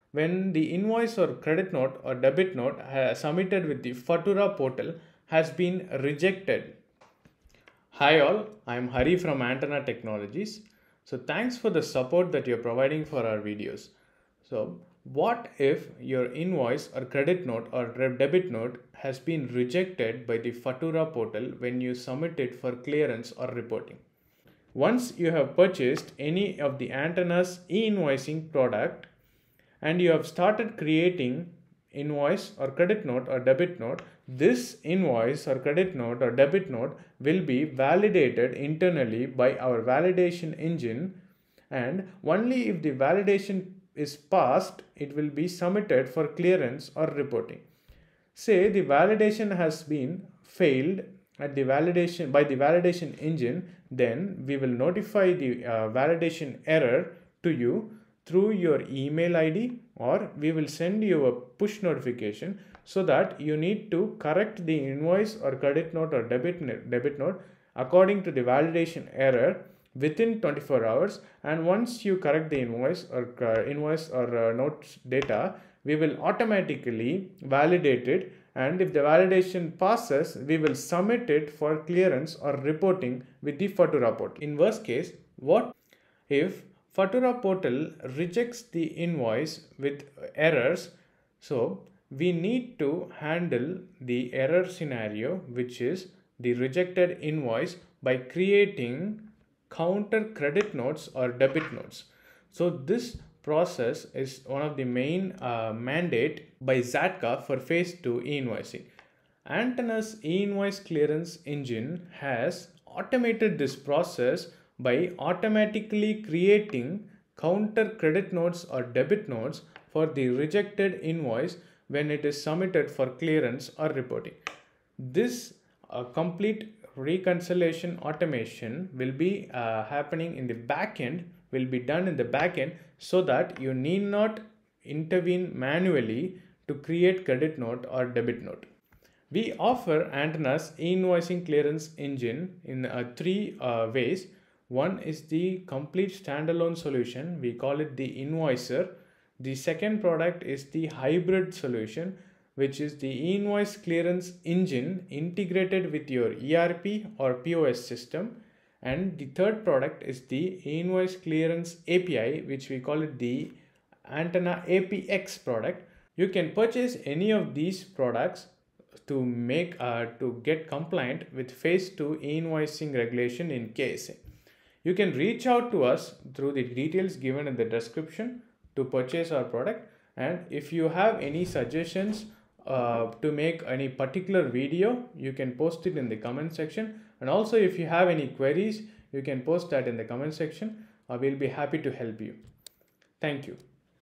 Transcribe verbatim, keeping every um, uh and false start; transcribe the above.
when the invoice or credit note or debit note submitted with the Fatura portal has been rejected. Hi all, I am Hari from Antna Technologies. So thanks for the support that you're providing for our videos. So what if your invoice or credit note or debit note has been rejected by the Fatura portal when you submit it for clearance or reporting? Once you have purchased any of the Antna's e-invoicing product and you have started creating invoice or credit note or debit note, this invoice or credit note or debit note will be validated internally by our validation engine, and only if the validation is passed, it will be submitted for clearance or reporting. Say the validation has been failed at the validation by the validation engine, then we will notify the uh, validation error to you through your email I D, or we will send you a push notification so that you need to correct the invoice or credit note or debit, debit note according to the validation error within twenty-four hours. And once you correct the invoice or uh, invoice or uh, notes data, we will automatically validate it, and if the validation passes, we will submit it for clearance or reporting with the Fatura portal. In worst case, what if Fatura portal rejects the invoice with errors? So we need to handle the error scenario, which is the rejected invoice, by creating counter credit notes or debit notes. So this process is one of the main uh, mandate by ZATCA for phase two e-invoicing. Antna's e-invoice clearance engine has automated this process by automatically creating counter credit notes or debit notes for the rejected invoice when it is submitted for clearance or reporting. This uh, complete reconciliation automation will be uh, happening in the backend, will be done in the backend, so that you need not intervene manually to create credit note or debit note. We offer Antna's e-invoicing clearance engine in uh, three uh, ways. One is the complete standalone solution. We call it the Invoicr. The second product is the hybrid solution, which is the e-invoice clearance engine integrated with your E R P or P O S system. And the third product is the invoice clearance A P I, which we call it the Antna A P X product. You can purchase any of these products to make uh, to get compliant with phase two e-invoicing regulation in K S A. You can reach out to us through the details given in the description to purchase our product. And if you have any suggestions uh, to make any particular video, you can post it in the comment section. And also, if you have any queries, you can post that in the comment section. I will be happy to help you. Thank you.